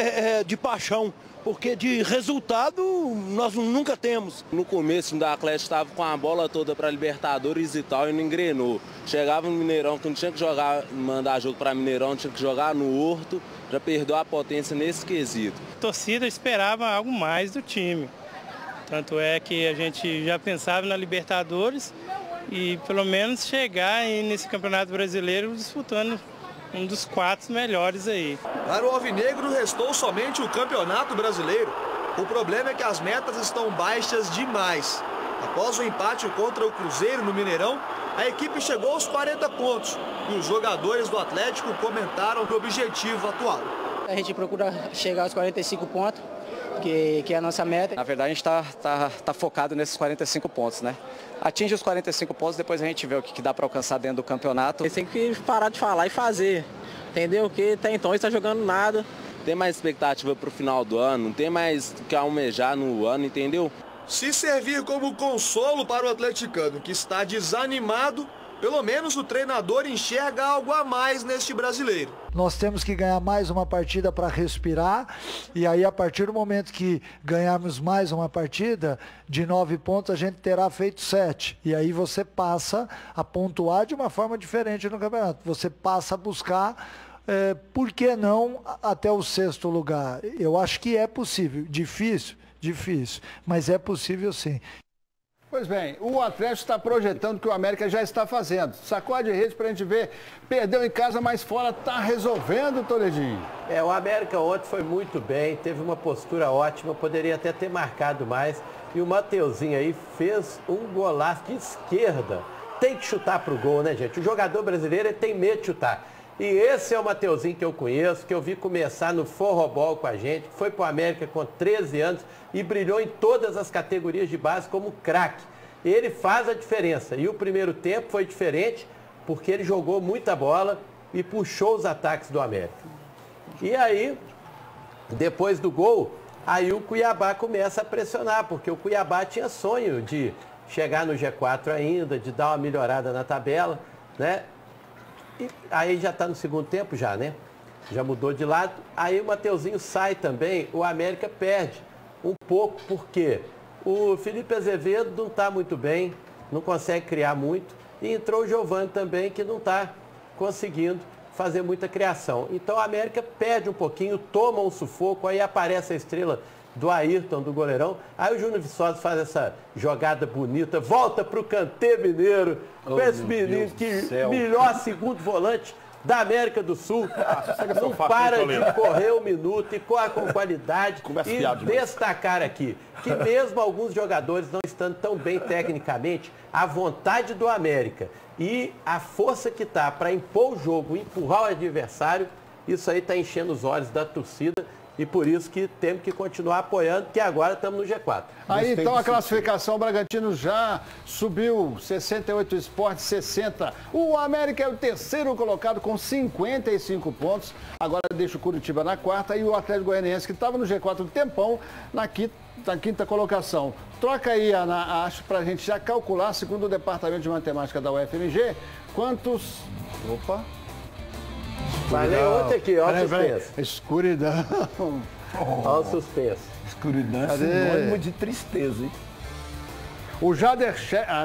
de paixão, porque de resultado nós nunca temos. No começo, o Atlético estava com a bola toda para Libertadores e tal e não engrenou. Chegava no Mineirão, que não tinha que jogar, mandar jogo para Mineirão, tinha que jogar no Horto, já perdeu a potência nesse quesito. A torcida esperava algo mais do time. Tanto é que a gente já pensava na Libertadores e pelo menos chegar nesse Campeonato Brasileiro disputando um dos 4 melhores aí. Para o Alvinegro restou somente o Campeonato Brasileiro. O problema é que as metas estão baixas demais. Após o empate contra o Cruzeiro no Mineirão, a equipe chegou aos 40 pontos e os jogadores do Atlético comentaram o objetivo atual. A gente procura chegar aos 45 pontos. Que é a nossa meta. Na verdade, a gente tá focado nesses 45 pontos, né? Atinge os 45 pontos, depois a gente vê o que dá para alcançar dentro do campeonato. Tem que parar de falar e fazer, entendeu? Que até então está jogando nada. Tem mais expectativa para o final do ano, não tem mais o que almejar no ano, entendeu? Se servir como consolo para o atleticano que está desanimado, pelo menos o treinador enxerga algo a mais neste brasileiro. Nós temos que ganhar mais uma partida para respirar, e aí a partir do momento que ganharmos mais uma partida, de 9 pontos a gente terá feito 7. E aí você passa a pontuar de uma forma diferente no campeonato. Você passa a buscar, por que não, até o 6º lugar. Eu acho que é possível. Difícil, mas é possível sim. Pois bem, o Atlético está projetando o que o América já está fazendo. Sacode rede para a gente ver. Perdeu em casa, mas fora está resolvendo, Toledinho. O América ontem foi muito bem, teve uma postura ótima, poderia até ter marcado mais. E o Mateuzinho aí fez um golaço de esquerda. Tem que chutar pro gol, né, gente? O jogador brasileiro tem medo de chutar. E esse é o Mateuzinho que eu conheço, que eu vi começar no forrobol com a gente, foi pro América com 13 anos e brilhou em todas as categorias de base como craque. Ele faz a diferença. E o primeiro tempo foi diferente, porque ele jogou muita bola e puxou os ataques do América. E aí, depois do gol, aí o Cuiabá começa a pressionar, porque o Cuiabá tinha sonho de chegar no G4 ainda, de dar uma melhorada na tabela, né? E aí já está no segundo tempo já, né? Já mudou de lado. Aí o Mateuzinho sai também, o América perde um pouco, porque o Felipe Azevedo não está muito bem, não consegue criar muito. E entrou o Giovani também, que não está conseguindo fazer muita criação. Então o América perde um pouquinho, toma um sufoco, aí aparece a estrela do Ayrton, do goleirão. Aí o Júnior Viçosa faz essa jogada bonita, volta para o Canteiro Mineiro, com esse menino que melhor segundo volante da América do Sul. Não para de correr um minuto e corre com qualidade. E destacar aqui que mesmo alguns jogadores não estando tão bem tecnicamente, a vontade do América e a força que está para impor o jogo, empurrar o adversário, isso aí está enchendo os olhos da torcida. E por isso que temos que continuar apoiando, que agora estamos no G4. Aí então a classificação, o Bragantino já subiu, 68 Sport, 60. O América é o terceiro colocado com 55 pontos. Agora deixa o Curitiba na quarta e o Atlético Goianiense, que estava no G4 um tempão, na quinta colocação. Troca aí, Ana, acho, para a gente já calcular, segundo o Departamento de Matemática da UFMG, quantos... Opa! Falei ontem aqui, olha o suspense. Escuridão. Olha o suspense. Escuridão é sinônimo de tristeza, hein? O Jader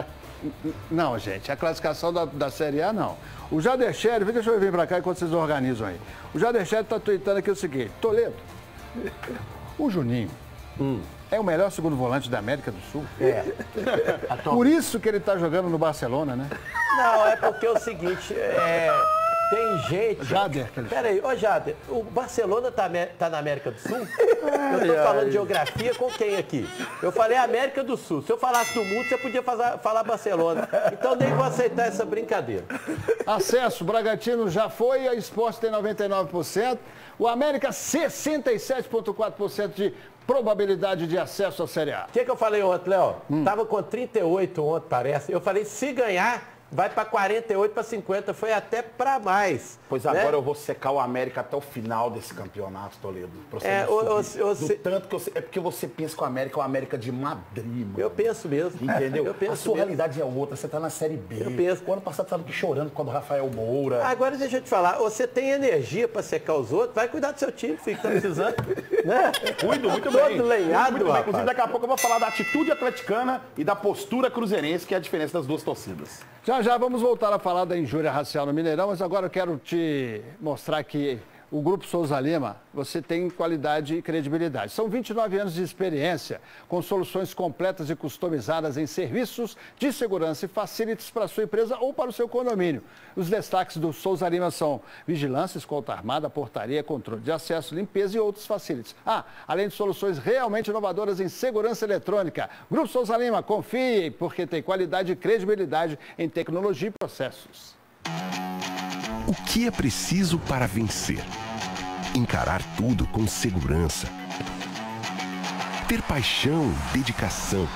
Não, gente, a classificação da Série A, não. O Jader Sheriff, deixa eu vir pra cá enquanto vocês organizam aí. O Jader Sheriff tá tweetando aqui o seguinte: Toledo, o Juninho é o melhor segundo volante da América do Sul. Por isso que ele tá jogando no Barcelona, né? Não, é porque é o seguinte, tem gente... Jader. Peraí, ô Jader, o Barcelona tá na América do Sul? Eu tô falando de geografia com quem aqui? Eu falei América do Sul. Se eu falasse do mundo, você podia falar Barcelona. Então nem vou aceitar essa brincadeira. Acesso, Bragantino já foi, a Sport tem 99%, o América 67,4% de probabilidade de acesso à Série A. O que eu falei ontem, Léo? Tava com 38 ontem, parece. Eu falei, se ganhar, vai para 48, para 50, foi até para mais. Pois agora eu vou secar o América até o final desse campeonato, Toledo. Tanto que é porque você pensa que o América é o América de Madrid, mano. Eu penso mesmo. Entendeu? Eu penso a sua mesmo. realidade é outra, você tá na Série B. Eu penso. O ano passado você tava aqui chorando por causa do Rafael Moura. Agora deixa eu te falar, você tem energia para secar os outros, vai cuidar do seu time, filho, que tá precisando. Né? Cuido muito bem. Todo lenhado, muito bem. rapaz. Inclusive, daqui a pouco eu vou falar da atitude atleticana e da postura cruzeirense, que é a diferença das duas torcidas. Já vamos voltar a falar da injúria racial no Mineirão, mas agora eu quero te mostrar que o Grupo Souza Lima, você tem qualidade e credibilidade. São 29 anos de experiência, com soluções completas e customizadas em serviços de segurança e facilities para a sua empresa ou para o seu condomínio. Os destaques do Souza Lima são vigilância, escolta armada, portaria, controle de acesso, limpeza e outros facilities. Além de soluções realmente inovadoras em segurança eletrônica. Grupo Souza Lima, confie, porque tem qualidade e credibilidade em tecnologia e processos. O que é preciso para vencer? Encarar tudo com segurança. Ter paixão, dedicação.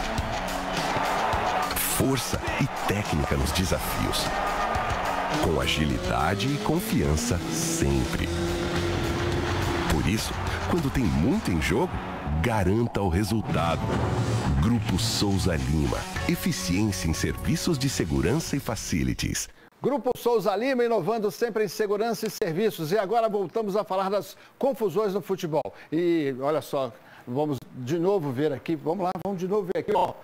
Força e técnica nos desafios. Com agilidade e confiança sempre. Por isso, quando tem muito em jogo, garanta o resultado. Grupo Souza Lima. Eficiência em serviços de segurança e facilities. Grupo Souza Lima, inovando sempre em segurança e serviços. E agora voltamos a falar das confusões no futebol. E olha só, vamos de novo ver aqui. Vamos lá, vamos de novo ver aqui. Ó.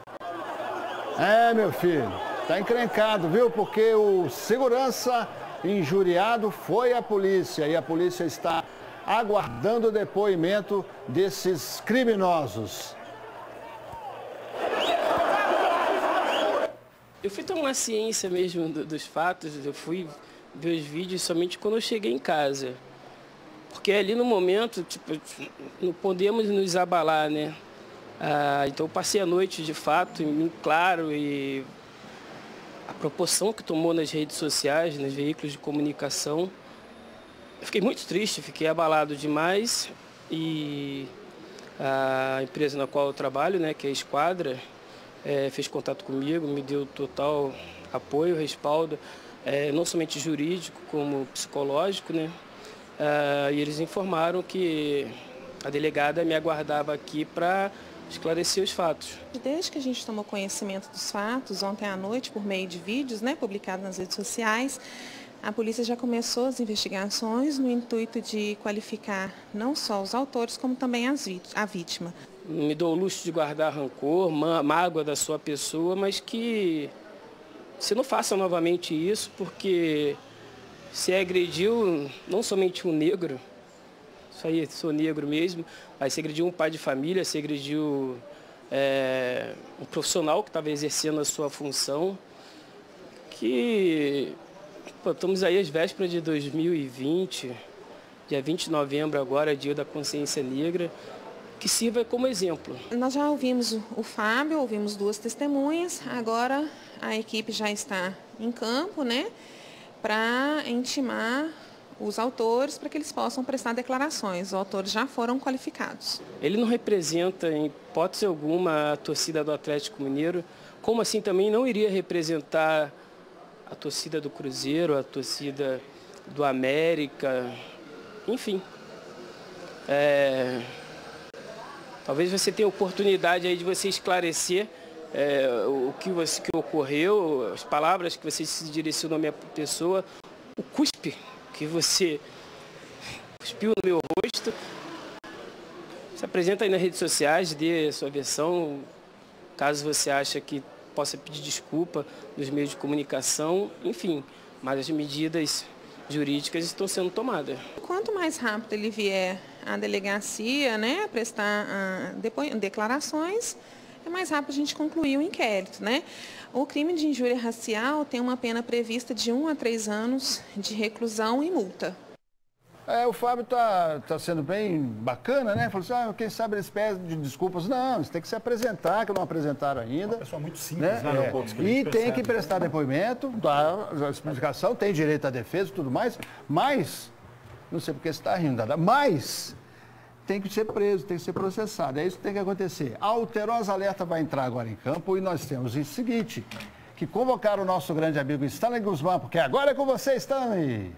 Meu filho, tá encrencado, viu? Porque o segurança injuriado foi a polícia. E a polícia está aguardando o depoimento desses criminosos. Eu fui tomar ciência mesmo dos fatos, eu fui ver os vídeos somente quando eu cheguei em casa. Porque ali no momento, não podemos nos abalar, né? Então eu passei a noite de fato, em claro, e a proporção que tomou nas redes sociais, nos veículos de comunicação. Eu fiquei muito triste, fiquei abalado demais. E a empresa na qual eu trabalho, né, que é a Esquadra, fez contato comigo, me deu total apoio, respaldo, não somente jurídico, como psicológico, né? E eles informaram que a delegada me aguardava aqui para esclarecer os fatos. Desde que a gente tomou conhecimento dos fatos, ontem à noite, por meio de vídeos, né, publicados nas redes sociais, a polícia já começou as investigações no intuito de qualificar não só os autores, como também a vítima. Me dou o luxo de guardar rancor, mágoa da sua pessoa, mas que você não faça novamente isso, porque você agrediu não somente um negro, isso aí, sou negro mesmo, mas você agrediu um pai de família, você agrediu um profissional que estava exercendo a sua função, que estamos aí às vésperas de 2020, dia 20 de novembro agora, dia da consciência negra, que sirva como exemplo. Nós já ouvimos o Fábio, ouvimos duas testemunhas, agora a equipe já está em campo, né, para intimar os autores para que eles possam prestar declarações. Os autores já foram qualificados. Ele não representa, em hipótese alguma, a torcida do Atlético Mineiro, como assim também não iria representar a torcida do Cruzeiro, a torcida do América, enfim. Talvez você tenha oportunidade aí de você esclarecer o que ocorreu, as palavras que você se direcionou à minha pessoa, o cuspe que você cuspiu no meu rosto. Se apresenta aí nas redes sociais, dê a sua versão, caso você ache que possa pedir desculpa nos meios de comunicação, enfim, mas as medidas jurídicas estão sendo tomadas. Quanto mais rápido ele vier à delegacia, né, prestar declarações, é mais rápido a gente concluir o inquérito, né? O crime de injúria racial tem uma pena prevista de 1 a 3 anos de reclusão e multa. O Fábio tá sendo bem bacana, né? Falou assim, quem sabe eles pedem desculpas. Não, eles têm que se apresentar, que não apresentaram ainda. Uma pessoa muito simples, né? E tem que prestar depoimento, dar a explicação, tem direito à defesa e tudo mais, mas, não sei porque você está rindo, mas tem que ser preso, tem que ser processado. É isso que tem que acontecer. A Alterosa Alerta vai entrar agora em campo e nós temos o seguinte, que convocaram o nosso grande amigo Stanley Guzmán, porque agora é com você, Stanley.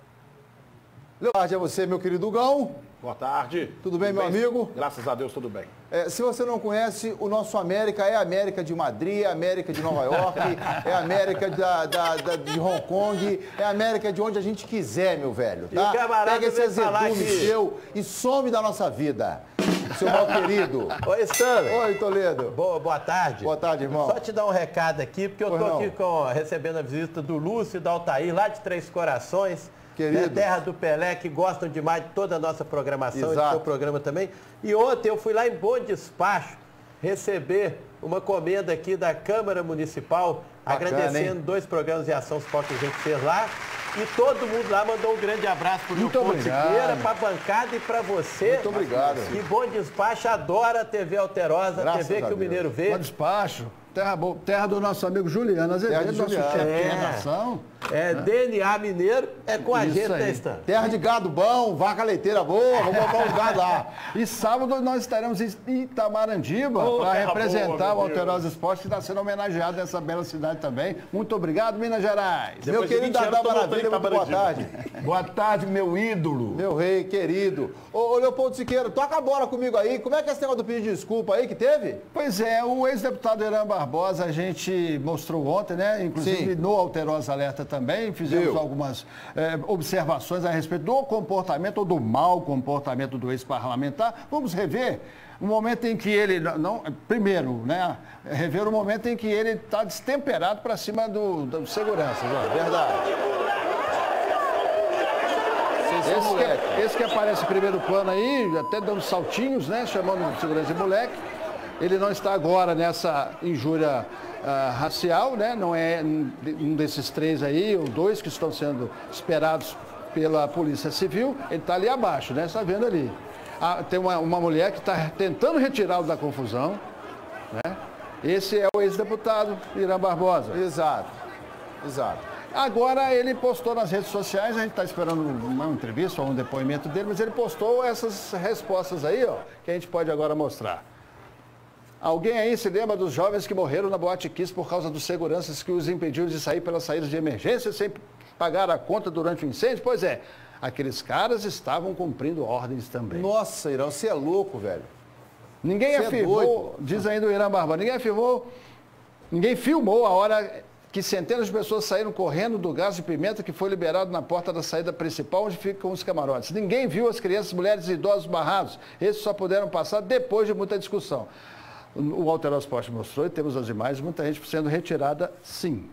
Boa tarde a você, meu querido Gão. Boa tarde. Tudo bem, meu amigo? Graças a Deus, tudo bem. Se você não conhece, o nosso América é a América de Madrid, é a América de Nova York, é a América de Hong Kong, é a América de onde a gente quiser, meu velho. Tá? Pega esse azedume seu e some da nossa vida. Seu mal querido. Oi, Stanley. Oi, Toledo. Boa tarde. Boa tarde, irmão. Só te dar um recado aqui, porque eu estou aqui recebendo a visita do Lúcio e do Altair, lá de Três Corações. Né, terra do Pelé, que gostam demais de toda a nossa programação, e do seu programa também. E ontem eu fui lá em Bom Despacho receber uma comenda aqui da Câmara Municipal, agradecendo 2 programas de ação social que a gente fez lá. E todo mundo lá mandou um grande abraço para o Leopoldo Siqueira, para a bancada e para você. Muito obrigado. E Bom Despacho adora a TV Alterosa, a TV que o Mineiro vê. Bom Despacho. Terra boa, terra do nosso amigo Juliano Azevedo, nosso chefe de redação. DNA mineiro, é com a gente, né, Stan? Terra de gado bom, vaca leiteira boa, vamos botar um gado lá. E sábado nós estaremos em Itamarandiba para representar o Alterosa Esporte, que está sendo homenageado nessa bela cidade também. Muito obrigado, Minas Gerais. Meu querido Dadá Maravilha, muito boa tarde. Boa tarde, meu ídolo. Meu rei, querido. Ô, Leopoldo Siqueira, toca a bola comigo aí. Como é que é esse negócio do pedido de desculpa aí que teve? Pois é, o ex-deputado Irã Barbosa, a gente mostrou ontem, né? Inclusive no Alterosa Alerta também, fizemos algumas observações a respeito do comportamento ou do mau comportamento do ex-parlamentar. Vamos rever o momento em que ele, primeiro, né? Rever o momento em que ele está destemperado para cima do segurança. Verdade. Esse que aparece em primeiro plano aí, até dando saltinhos, né? Chamando de segurança de moleque. Ele não está agora nessa injúria racial, né? Não é um desses 3 aí, ou 2 que estão sendo esperados pela Polícia Civil. Ele está ali abaixo, né? Você está vendo ali. Tem uma mulher que está tentando retirá-lo da confusão, né? Esse é o ex-deputado Irã Barbosa. Exato. Agora ele postou nas redes sociais, a gente está esperando uma entrevista ou um depoimento dele, mas ele postou essas respostas aí, ó, que a gente pode agora mostrar. Alguém aí se lembra dos jovens que morreram na Boate Kiss por causa dos seguranças que os impediram de sair pelas saídas de emergência sem pagar a conta durante o incêndio? Pois é, aqueles caras estavam cumprindo ordens também. Nossa, Irã, você é louco, velho. Ninguém afirmou, diz ainda o Irã Barbosa, ninguém filmou a hora que centenas de pessoas saíram correndo do gás de pimenta que foi liberado na porta da saída principal, onde ficam os camarotes. Ninguém viu as crianças, mulheres e idosos barrados. Esses só puderam passar depois de muita discussão. O Alterosa Esporte mostrou, e temos as imagens, muita gente sendo retirada, sim.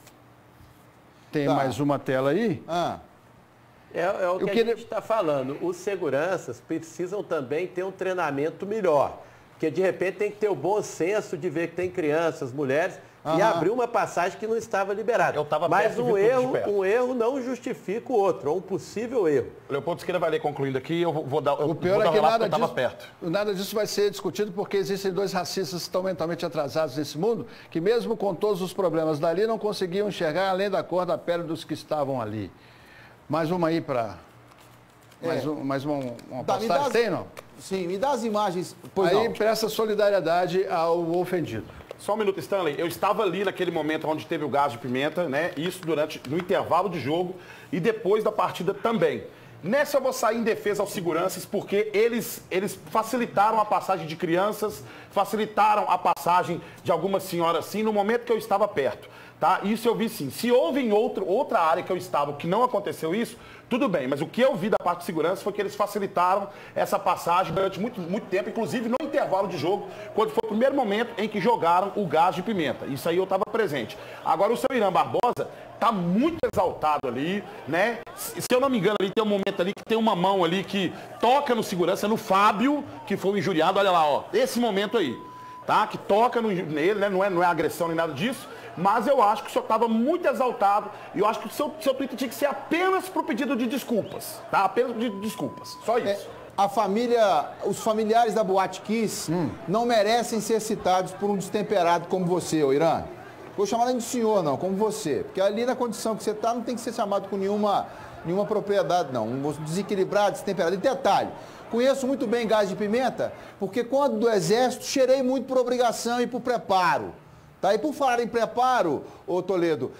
Tem mais uma tela aí? É o que a gente está falando. Os seguranças precisam também ter um treinamento melhor. Porque, de repente, tem que ter o bom senso de ver que tem crianças, mulheres, e abrir uma passagem que não estava liberada. Mas um erro não justifica o outro, ou um possível erro. O Leopoldo Siqueira vai ler concluindo aqui, eu vou dar o pior é que perto. Nada disso vai ser discutido porque existem 2 racistas que estão mentalmente atrasados nesse mundo, que mesmo com todos os problemas dali, não conseguiam enxergar além da cor da pele dos que estavam ali. Mais uma aí para... Mais uma postagem, tem, não? Sim, me dá as imagens. Aí presta solidariedade ao ofendido. Só um minuto, Stanley. Eu estava ali naquele momento onde teve o gás de pimenta, né? Isso no intervalo de jogo e depois da partida também. Nessa eu vou sair em defesa aos seguranças, porque eles facilitaram a passagem de crianças, facilitaram a passagem de algumas senhoras, sim, no momento que eu estava perto. Tá? Isso eu vi sim. Se houve em outra área que eu estava que não aconteceu isso, tudo bem. Mas o que eu vi da parte de segurança foi que eles facilitaram essa passagem durante muito tempo, inclusive no intervalo de jogo, quando foi o primeiro momento em que jogaram o gás de pimenta. Isso aí eu estava presente. Agora o seu Irã Barbosa está muito exaltado ali, né? Se eu não me engano, ali tem um momento ali que tem uma mão ali que toca no segurança, no Fábio, que foi o injuriado, olha lá, ó. Esse momento aí, tá? Que toca nele, né? Não é agressão nem nada disso. Mas eu acho que o senhor estava muito exaltado e eu acho que o seu Twitter tinha que ser apenas para o pedido de desculpas, tá? Apenas pedido de desculpas, só isso. A família, os familiares da Boate Kiss não merecem ser citados por um destemperado como você, ô Irã. Vou chamar nem de senhor, não, como você. Porque ali na condição que você está, não tem que ser chamado com nenhuma propriedade, não. Um desequilibrado, destemperado. E detalhe, conheço muito bem gás de pimenta, porque quando do Exército, cheirei muito por obrigação e por preparo. Tá? E por falar em preparo, ô Toledo,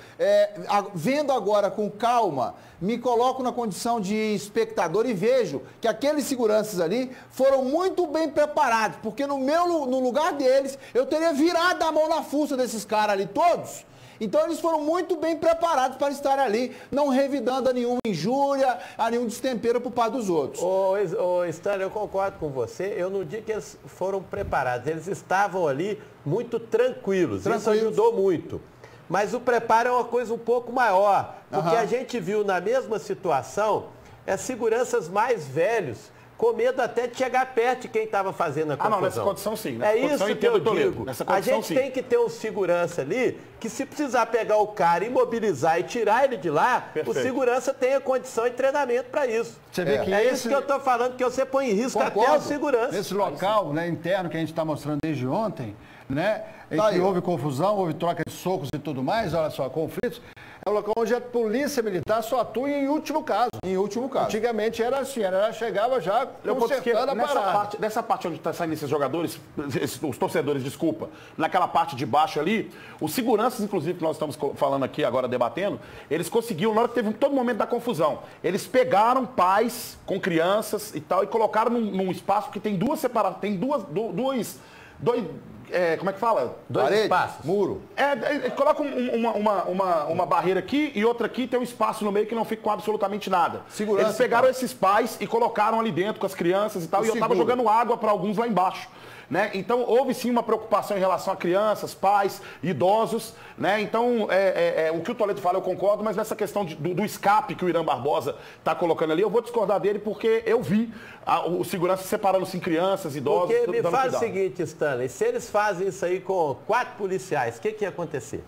vendo agora com calma, me coloco na condição de espectador e vejo que aqueles seguranças ali foram muito bem preparados, porque no lugar deles, eu teria virado a mão na fuça desses caras ali todos. Então eles foram muito bem preparados para estar ali, não revidando a nenhuma injúria, a nenhum destempero por parte dos outros. Ô Stanley, eu concordo com você. Eu não digo que eles foram preparados, eles estavam ali muito tranquilos. Isso ajudou muito. Mas o preparo é uma coisa um pouco maior, porque a gente viu na mesma situação seguranças mais velhos com medo até de chegar perto de quem estava fazendo a confusão. Não, nessa condição sim. É isso que eu digo. A gente tem que ter um segurança ali, que se precisar pegar o cara, imobilizar e tirar ele de lá, o segurança tem a condição e treinamento para isso. Você vê que isso que eu estou falando, que você põe em risco até o segurança. Nesse local, né, interno que a gente está mostrando desde ontem, né, em que houve confusão, houve troca de socos e tudo mais, olha só, conflitos. É um local onde a polícia militar só atua em último caso. Em último caso. Antigamente era assim, ela chegava já consertando a parada. Nessa parte onde está saindo esses jogadores, os torcedores, desculpa, naquela parte de baixo ali, os seguranças, inclusive, que nós estamos falando aqui agora, debatendo, eles conseguiram, na hora que teve todo momento da confusão, eles pegaram pais com crianças e tal, e colocaram num espaço que tem duas separadas, tem dois como é que fala? Dois espaços. Muro. Coloca uma barreira aqui e outra aqui, tem um espaço no meio que não fica com absolutamente nada. Segurança. Eles pegaram esses pais e colocaram ali dentro com as crianças e tal, e eu estava jogando água para alguns lá embaixo. Né? Então, houve sim uma preocupação em relação a crianças, pais, idosos. Né? Então, o que o Toledo fala eu concordo, mas nessa questão do escape que o Irã Barbosa está colocando ali, eu vou discordar dele porque eu vi o segurança separando-se em crianças, idosos. Porque me faz o seguinte, Stanley, se eles fazem isso aí com 4 policiais, o que ia acontecer?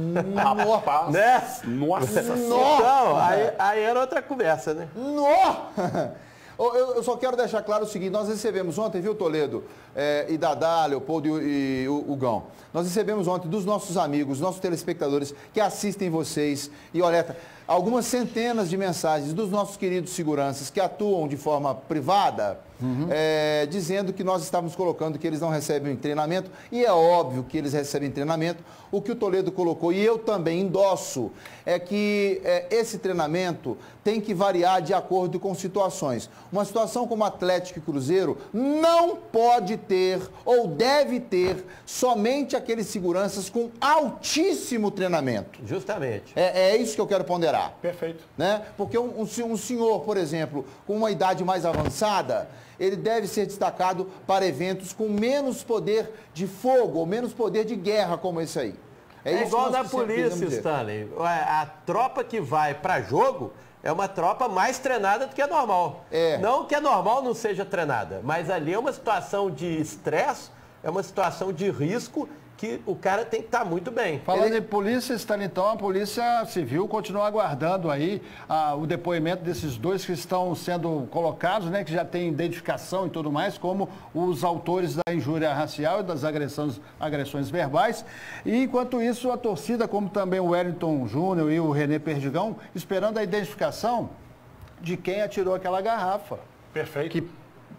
Nossa! Né? Nossa! Então, aí era outra conversa, né? Nossa! Eu só quero deixar claro o seguinte, nós recebemos ontem, viu, Toledo, e Dadá, Leopoldo e o Gão, nós recebemos ontem dos nossos amigos, nossos telespectadores que assistem vocês, e olha, algumas centenas de mensagens dos nossos queridos seguranças que atuam de forma privada, dizendo que nós estávamos colocando que eles não recebem treinamento, e é óbvio que eles recebem treinamento. O que o Toledo colocou, e eu também endosso, é que esse treinamento tem que variar de acordo com situações. Uma situação como Atlético e Cruzeiro não pode ter ou deve ter somente aqueles seguranças com altíssimo treinamento. Justamente. É isso que eu quero ponderar. Perfeito. Né? Porque um senhor, por exemplo, com uma idade mais avançada, ele deve ser destacado para eventos com menos poder de fogo ou menos poder de guerra como esse aí. É igual da polícia, Stanley. A tropa que vai para jogo é uma tropa mais treinada do que é normal. Não que a normal não seja treinada, mas ali é uma situação de estresse, é uma situação de risco que o cara tem que estar muito bem. Falando em polícia, Stanley, então, a Polícia Civil continua aguardando aí o depoimento desses dois que estão sendo colocados, né, que já tem identificação e tudo mais, como os autores da injúria racial e das agressões verbais. E, enquanto isso, a torcida, como também o Wellington Júnior e o René Perdigão, esperando a identificação de quem atirou aquela garrafa. Perfeito. Que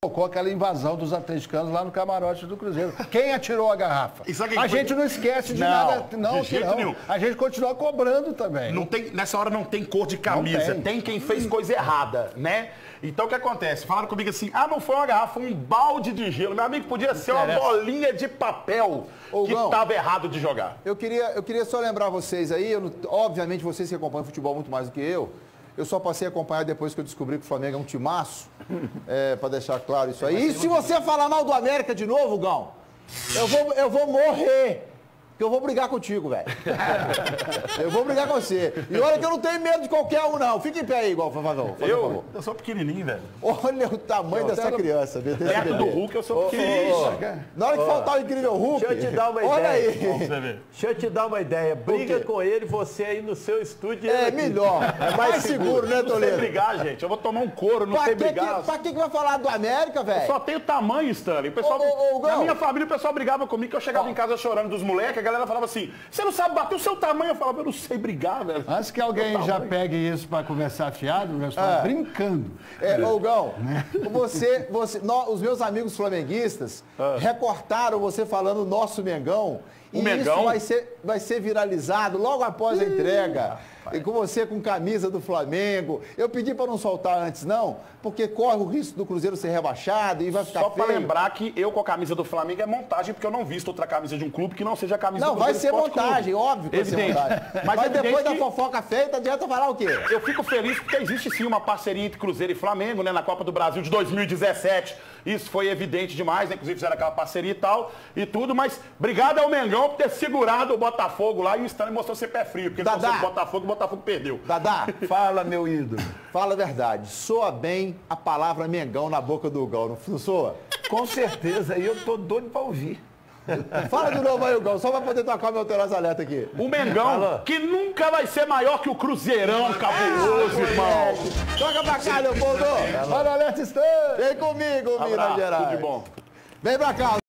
com aquela invasão dos atleticanos lá no camarote do Cruzeiro. Quem atirou a garrafa? A gente não esquece de nada. Não, de jeito nenhum. A gente continua cobrando também. Não tem, nessa hora não tem cor de camisa, tem quem fez coisa errada, né? Então o que acontece? Falaram comigo assim, não foi uma garrafa, foi um balde de gelo. Meu amigo, podia ser uma bolinha de papel que estava errado de jogar. Eu queria só lembrar vocês aí, obviamente vocês que acompanham futebol muito mais do que eu só passei a acompanhar depois que eu descobri que o Flamengo é um timaço, para deixar claro isso aí. E se você falar mal do América de novo, Gão, eu vou morrer. Porque eu vou brigar contigo, velho. Eu vou brigar com você. E olha que eu não tenho medo de qualquer um, não. Fica em pé aí, igual, por favor. Eu sou pequenininho, velho. Olha o tamanho dessa criança. Perto do Hulk, eu sou pequenininho. Na hora que faltar o incrível Hulk... Deixa eu te dar uma olha ideia. Aí. Deixa eu te dar uma ideia. Briga com ele, você aí no seu estúdio. É melhor. É mais seguro, né, Toledo? Não sei brigar, gente. Eu vou tomar um couro, não sei brigar. Pra que vai falar do América, velho? Eu só tenho tamanho, Stanley. O pessoal, na minha família, o pessoal brigava comigo, que eu chegava em casa chorando dos moleques, a galera falava assim, você não sabe bater o seu tamanho? Eu falava, eu não sei brigar, velho. Antes que alguém já pegue isso para conversar fiado, eu estou brincando. Gão, os meus amigos flamenguistas recortaram você falando nosso Mengão. E Mengão? Isso vai ser viralizado logo após a entrega. E com você com camisa do Flamengo. Eu pedi para não soltar antes, não, porque corre o risco do Cruzeiro ser rebaixado e vai ficar feio. Só para lembrar que eu com a camisa do Flamengo é montagem, porque eu não visto outra camisa de um clube que não seja a camisa do Cruzeiro. Não, vai ser montagem, óbvio que vai ser montagem. Mas depois da fofoca feita, adianta falar o quê? Eu fico feliz porque existe sim uma parceria entre Cruzeiro e Flamengo, né, na Copa do Brasil de 2017. Isso foi evidente demais, né? Inclusive fizeram aquela parceria e tal, e tudo, mas obrigado ao Mengão por ter segurado o Botafogo lá e o Stanley mostrou ser pé frio, porque ele torceu o Botafogo perdeu. Dadá, fala, meu ídolo. Fala a verdade. Soa bem a palavra Mengão na boca do Gão, não soa? Com certeza, e eu tô doido pra ouvir. Fala de novo aí, Gão, só pra poder tocar o meu Telas Alerta aqui. O Mengão, que nunca vai ser maior que o Cruzeirão cabuloso, irmão. Toca pra cá, Leopoldo. Olha o Alerta Stanley. Vem comigo, Minas Gerais. Tudo de bom. Vem pra cá.